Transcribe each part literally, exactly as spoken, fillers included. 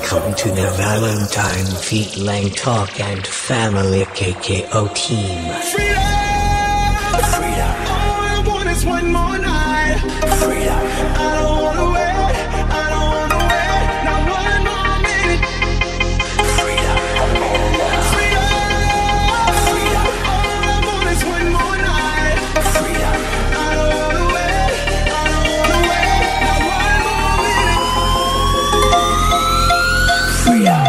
Welcome to the Valentine Feet Lang Talk and Family K K O team. Freedom! Freedom! All I want is one more night. Freedom! I don't wanna wait, I don't wanna wait, not one more minute. Freedom! Freedom! Freedom! All I want is one more night. Freedom! I don't wanna wait, I don't wanna wait, not one more minute. Freedom!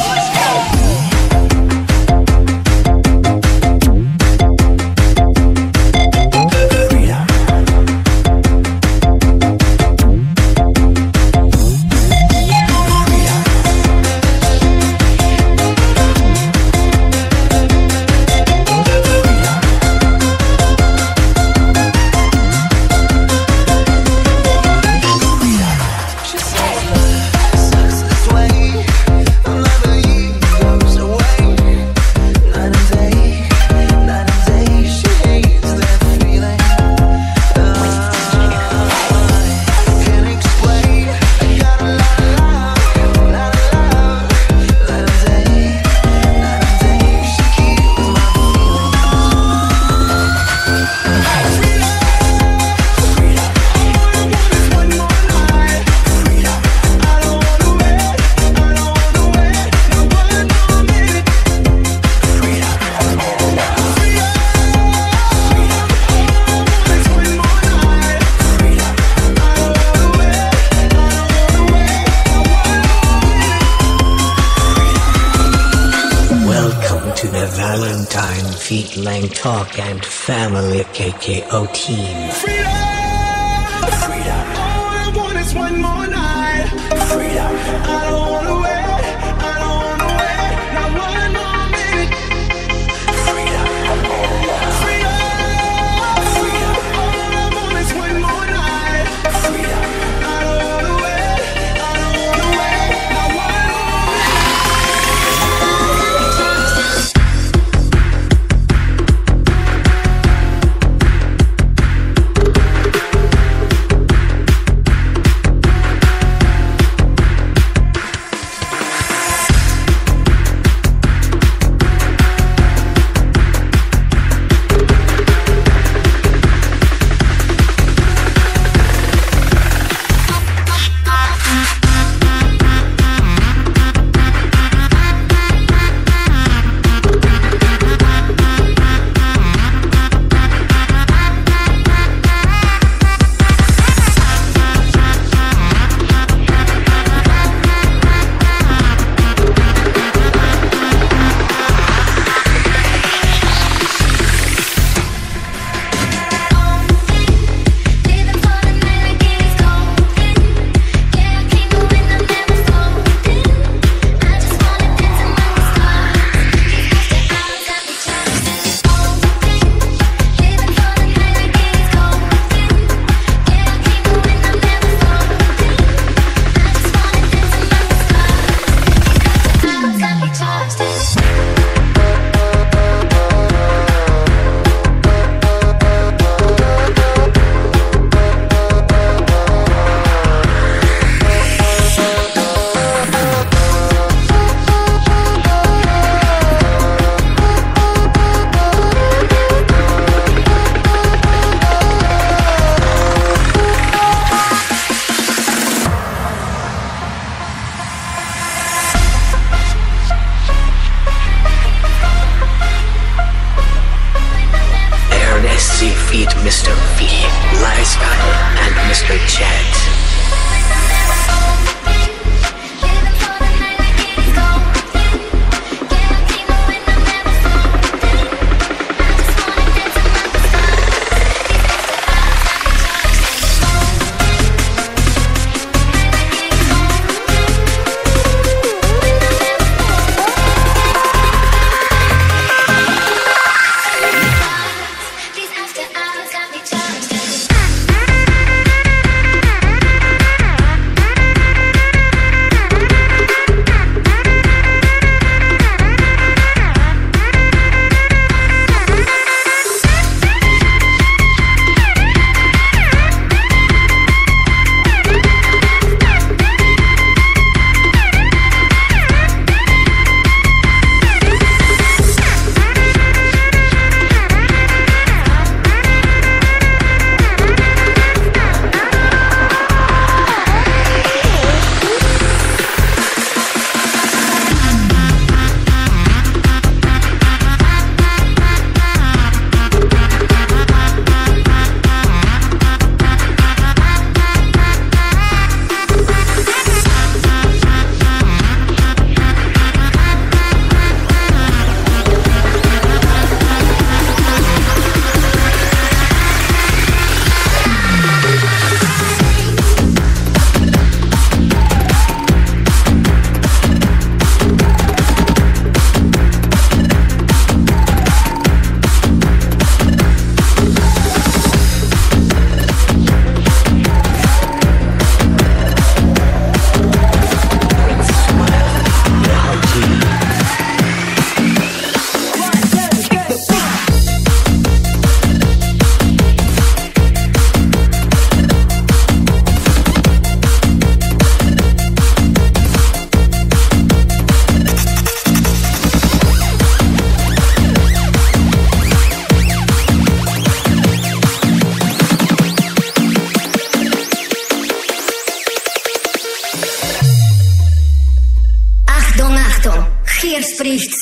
Valentine Feet Lang Talk and Family K K O team. Freedom! Freedom! All I want is one more night. Freedom! I don't wanna wait, I don't wanna wait, not one more minute. Freedom! Freedom! Freedom! All I want is one more night. Freedom! I don't wanna wait, I don't wanna wait, not one more minute. Mister V, Lifestyle, and Mister Chat. Got me charged.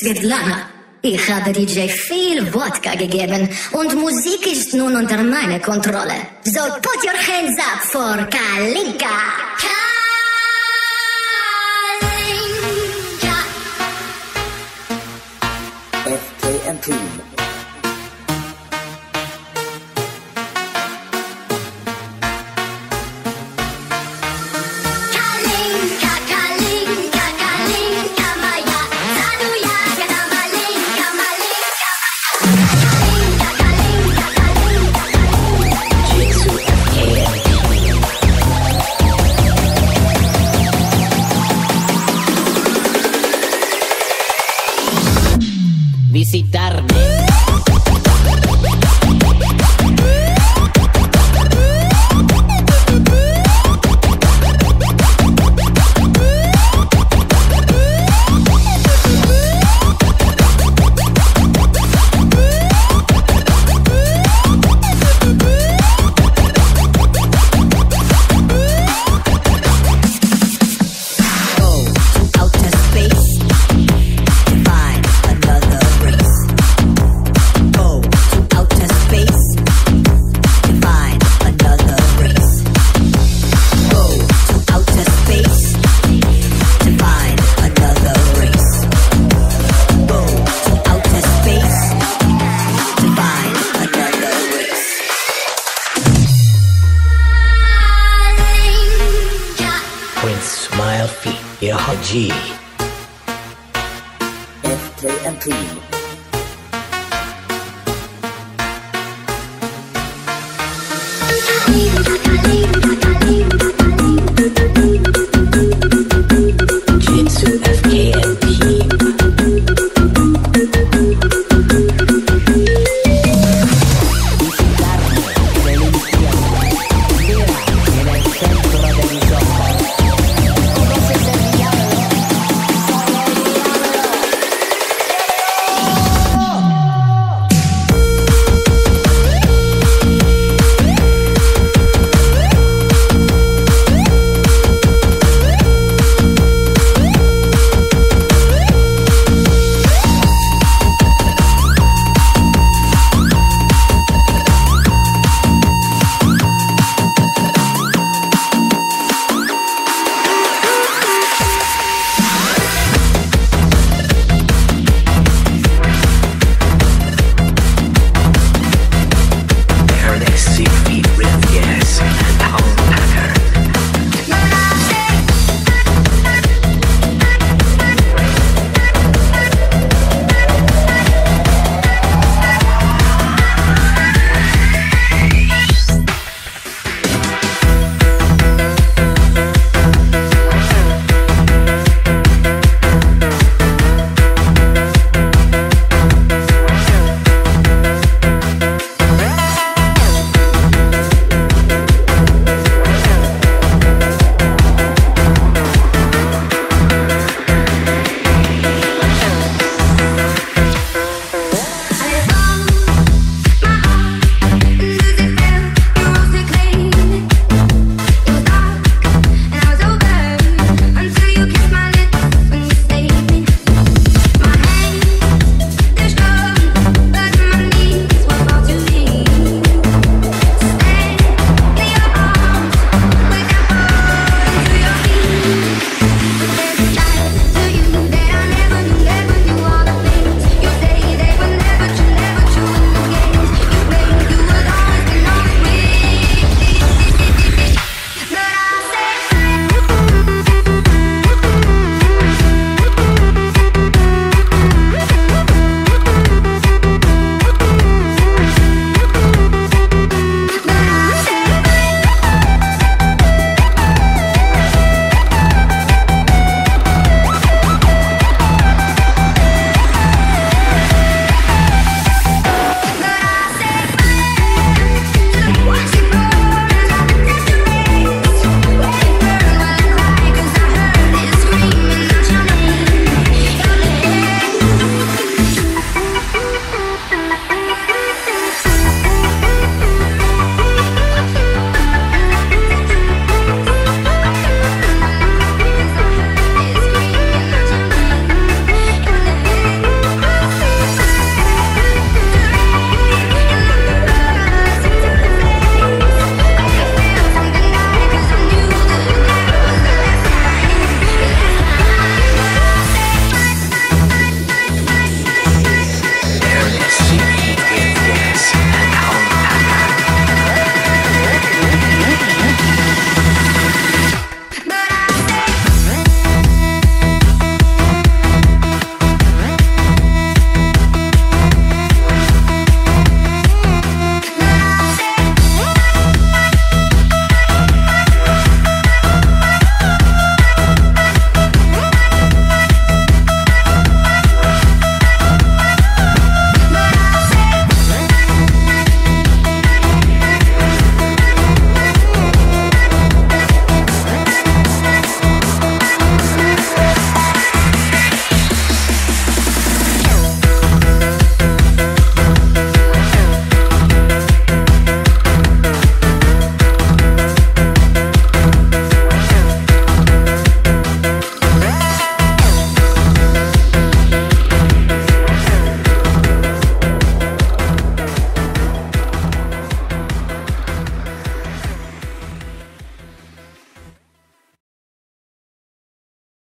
Es gibt lange. Ich habe D J viel Wodka gegeben und Musik ist nun unter meiner Kontrolle. So put your hands up for Kalinka. Kalinka. F K M P. Visitarme. Smile feet, your G. F K M P.